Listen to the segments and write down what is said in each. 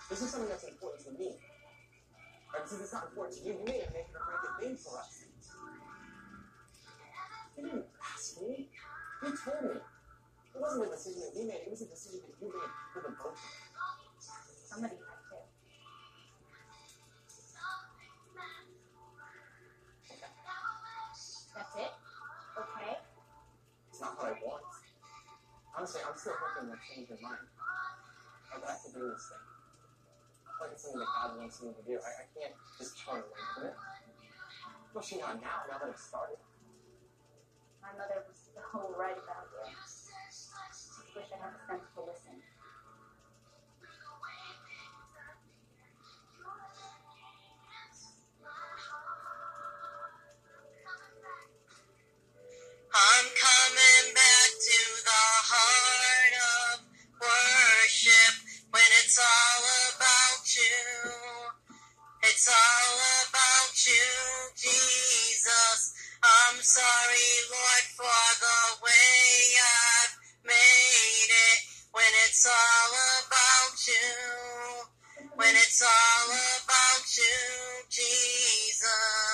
This is something that's important to me. But since it's not important to you, you may have made it a pretty good thing for us. You didn't ask me. You told me. It wasn't a decision that we made. It was a decision that you made for the both of us. Somebody had to. Okay. That's it? Okay. It's not what I want. Honestly, I'm still hoping you'll change your mind. Or that I can do this thing. Like it's something that God wants me to do. I can't just turn away from it. Especially not now that it's started. My mother was so right about you. I just wish I had the sense to listen. I'm coming back to the heart of worship when it's all about you. It's all about you, Jesus. I'm sorry, Lord, for the way I've made it. When it's all about you. When it's all about you, Jesus.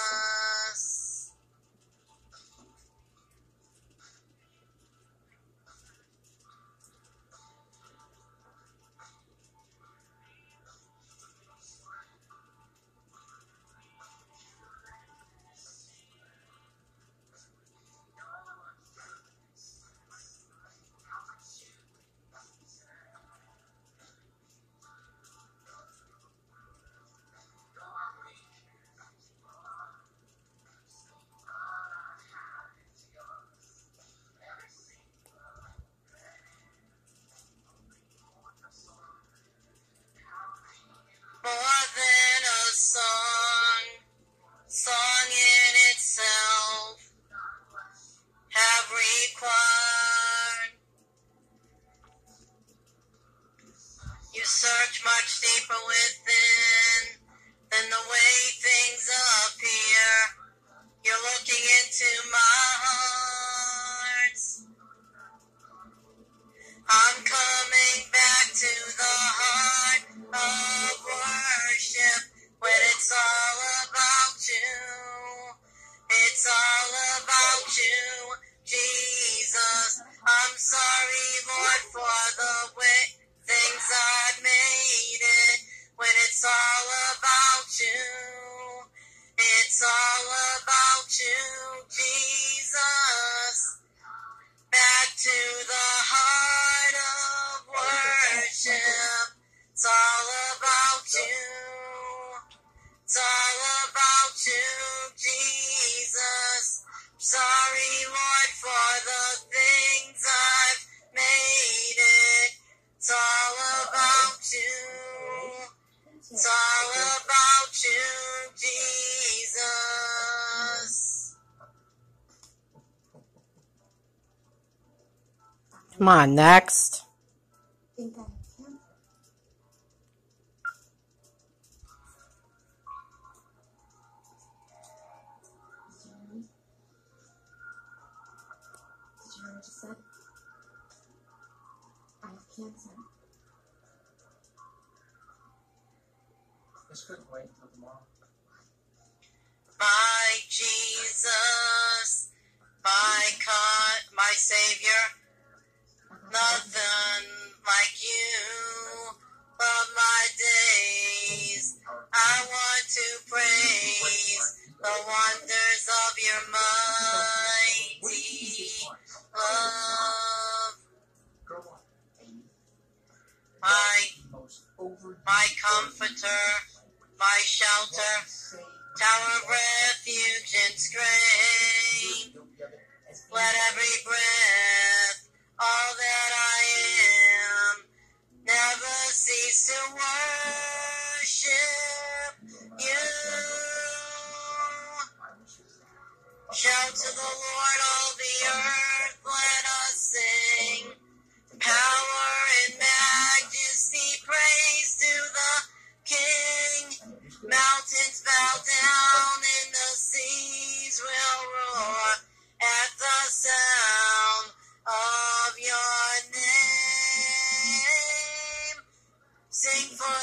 More than a song in itself have required. You search much deeper within than the way things appear. You're looking into my heart. I'm coming back to the heart of worship when it's all about you. It's all about you, Jesus. I'm sorry, Lord, for the way things I've made it when it's all about you. It's all about you, Jesus. Back to the heart of worship. It's all about you. It's all about you, Jesus. Sorry, Lord, for the things I've made it. It's all about you. It's all about you, Jesus. Come on, next. Think I have cancer. Did you hear what I just said? I have cancer. This couldn't wait until tomorrow. My Jesus, my Savior, nothing like you. Of my days, I want to praise the wonders of your mighty love. My comforter, my shelter, tower of refuge and strength. Let every breath, all that I am, never cease to worship you. Shout to the Lord, all the earth, let us sing. Power and majesty, praise to the King. Mountains bow down and the seas will roar at the sound of your name. Sing for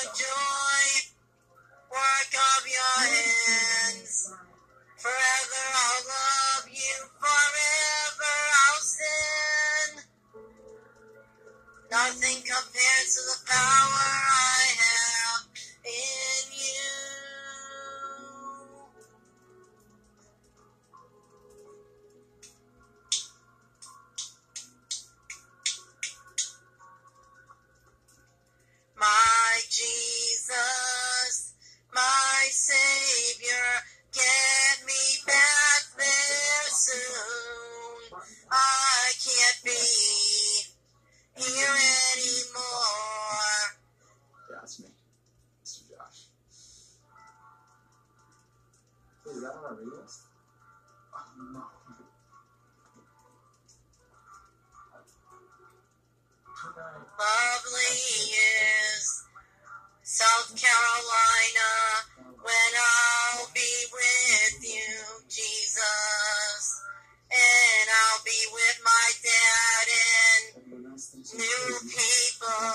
compared to the power I have in you. My Jesus, my Savior, get me back there soon. I can't be here anymore. Yeah, it's me, Mr. Josh. Wait, is that on our read list? Oh, no. Lovely is South Carolina when I'll be with you, Jesus. And I'll be with my dad and new people.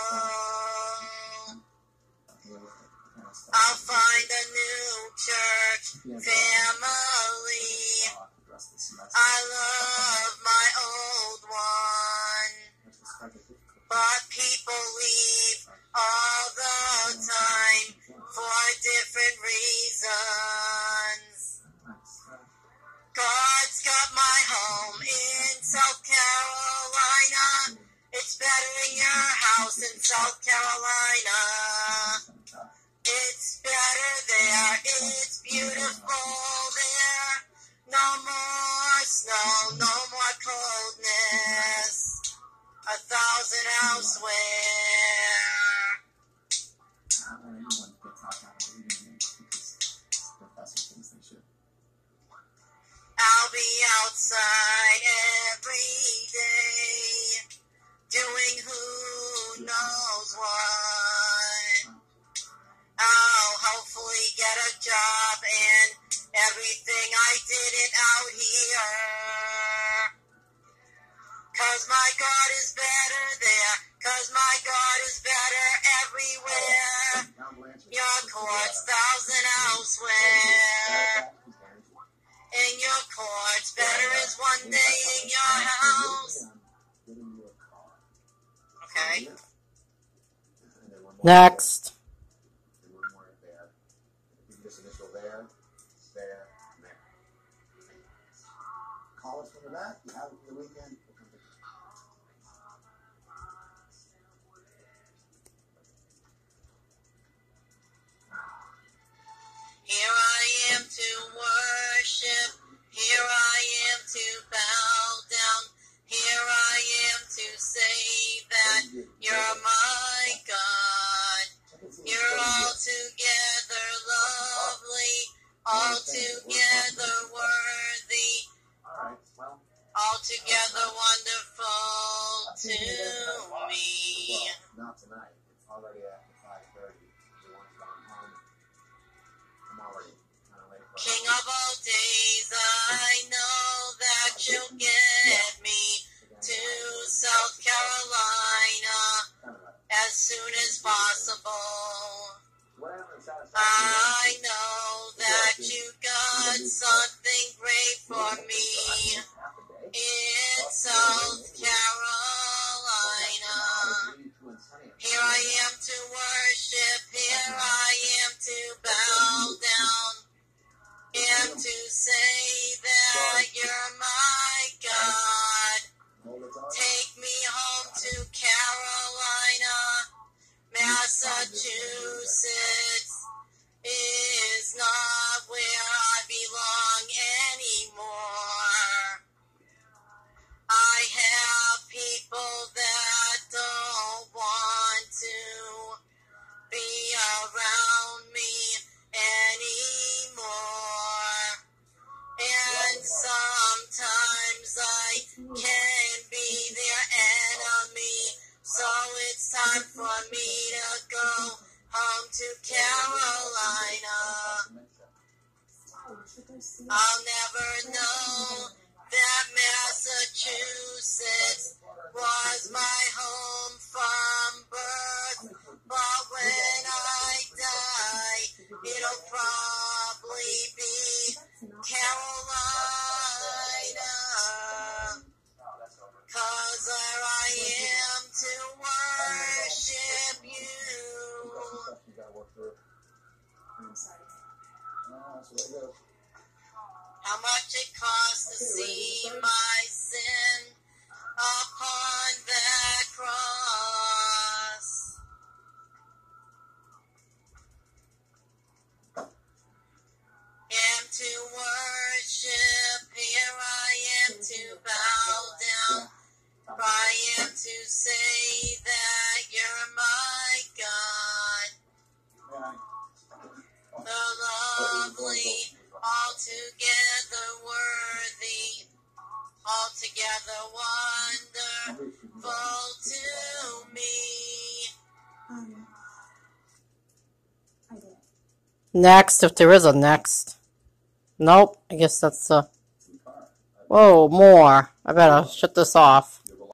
I'll find a new church family. I love my old one. But people leave all the time for different reasons. God's got my home in South Carolina. It's better in your house in South Carolina. It's better there. It's beautiful there. No more snow, no more coldness. 1,000 elsewhere. I'll be outside every day, doing who knows what. I'll hopefully get a job and everything I didn't out here. 'Cause my God is better there. 'Cause my God is better everywhere. Your courts, 1,000 elsewhere. In your courts, better is one day in your house. Okay. Next. Call us from the back. You have it for the weekend. Here I am to worship. Here I am to bow down. Here I am to say that you're my God. You're altogether lovely, altogether worthy, altogether wonderful to me. Not tonight. It's already after 5:30. You want to go home? I'm already kind of late. King of all days, I know that you'll get me to South Carolina as soon as possible. I know that you got something great for me in South Carolina. Here I am to worship, here I am to bow down, and to say that you're my God. Take me home to Carolina. Massachusetts is not where I belong anymore. I have people that don't want to be around me anymore. And sometimes I can be their enemy. So it's time for me to go home to Carolina. I'll never know that Massachusetts was my home from birth. But when I die, it'll probably be Carolina. 'Cause there I am to worship. How much it costs to see my sin upon that cross. Am to worship, here I am to bow down. I am to say that you're my God. The lovely, altogether worthy, altogether wonderful to me. Next, if there is a next. Nope, I guess that's Whoa, more. I better shut this off.